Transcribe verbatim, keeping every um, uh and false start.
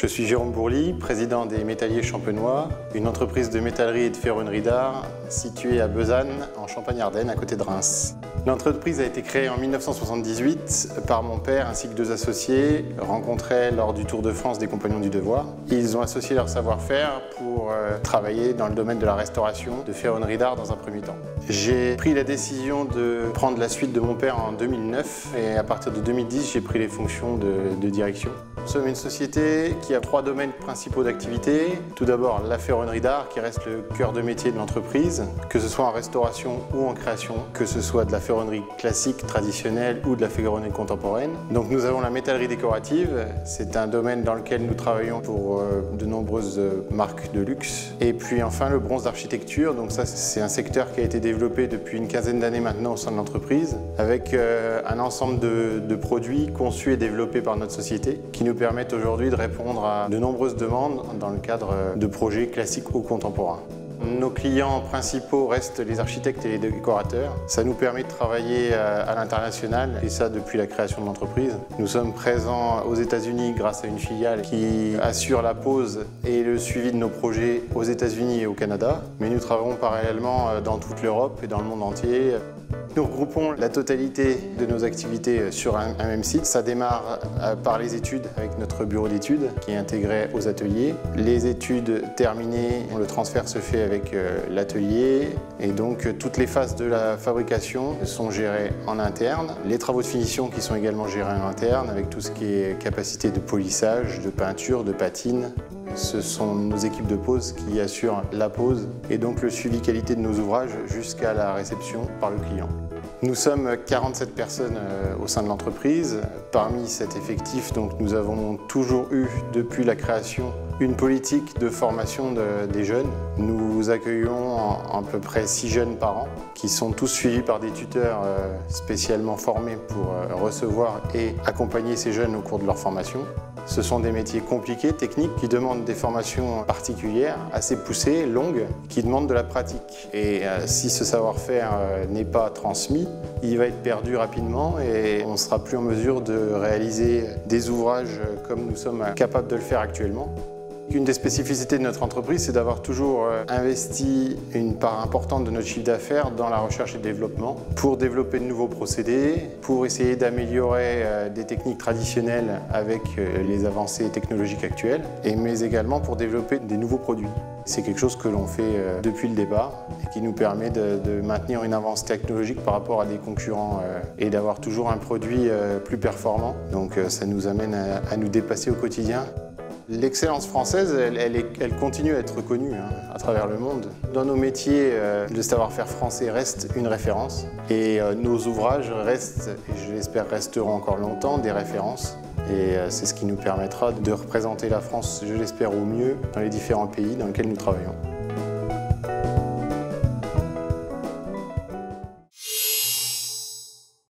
suis Jérôme Bourly, président des Métalliers Champenois, une entreprise de métallerie et de ferronnerie d'art située à Besanne, en Champagne-Ardenne, à côté de Reims. L'entreprise a été créée en mille neuf cent soixante-dix-huit par mon père ainsi que deux associés rencontrés lors du Tour de France des Compagnons du Devoir. Ils ont associé leur savoir-faire pour euh, travailler dans le domaine de la restauration de ferronnerie d'art dans un premier temps. J'ai pris la décision de prendre la suite de mon père en deux mille neuf et à partir de deux mille dix, j'ai pris les fonctions de, de direction. Nous sommes une société qui a trois domaines principaux d'activité. Tout d'abord, la ferronnerie d'art qui reste le cœur de métier de l'entreprise, que ce soit en restauration ou en création, que ce soit de la ferronnerie classique, traditionnelle ou de la ferronnerie contemporaine. Donc nous avons la métallerie décorative, c'est un domaine dans lequel nous travaillons pour euh, de nombreuses euh, marques de luxe. Et puis enfin le bronze d'architecture, donc ça c'est un secteur qui a été développé depuis une quinzaine d'années maintenant au sein de l'entreprise, avec euh, un ensemble de, de produits conçus et développés par notre société, qui nous permettent aujourd'hui de répondre à de nombreuses demandes dans le cadre de projets classiques ou contemporains. Nos clients principaux restent les architectes et les décorateurs. Ça nous permet de travailler à l'international et ça depuis la création de l'entreprise. Nous sommes présents aux États-Unis grâce à une filiale qui assure la pose et le suivi de nos projets aux États-Unis et au Canada. Mais nous travaillons parallèlement dans toute l'Europe et dans le monde entier. Nous regroupons la totalité de nos activités sur un, un même site. Ça démarre par les études avec notre bureau d'études qui est intégré aux ateliers. Les études terminées, le transfert se fait avec l'atelier et donc toutes les phases de la fabrication sont gérées en interne. Les travaux de finition qui sont également gérés en interne avec tout ce qui est capacité de polissage, de peinture, de patine. Ce sont nos équipes de pose qui assurent la pose et donc le suivi qualité de nos ouvrages jusqu'à la réception par le client. Nous sommes quarante-sept personnes au sein de l'entreprise. Parmi cet effectif, donc, nous avons toujours eu, depuis la création, une politique de formation de, des jeunes. Nous accueillons à peu près six jeunes par an, qui sont tous suivis par des tuteurs spécialement formés pour recevoir et accompagner ces jeunes au cours de leur formation. Ce sont des métiers compliqués, techniques, qui demandent des formations particulières, assez poussées, longues, qui demandent de la pratique. Et euh, si ce savoir-faire euh, n'est pas transmis, il va être perdu rapidement et on ne sera plus en mesure de réaliser des ouvrages comme nous sommes capables de le faire actuellement. Une des spécificités de notre entreprise, c'est d'avoir toujours investi une part importante de notre chiffre d'affaires dans la recherche et le développement pour développer de nouveaux procédés, pour essayer d'améliorer des techniques traditionnelles avec les avancées technologiques actuelles, mais également pour développer des nouveaux produits. C'est quelque chose que l'on fait depuis le départ et qui nous permet de, de maintenir une avance technologique par rapport à des concurrents et d'avoir toujours un produit plus performant. Donc ça nous amène à, à nous dépasser au quotidien. L'excellence française, elle, elle, est, elle continue à être reconnue hein, à travers le monde. Dans nos métiers, euh, le savoir-faire français reste une référence et euh, nos ouvrages restent, et je l'espère resteront encore longtemps, des références. Et euh, c'est ce qui nous permettra de représenter la France, je l'espère, au mieux dans les différents pays dans lesquels nous travaillons.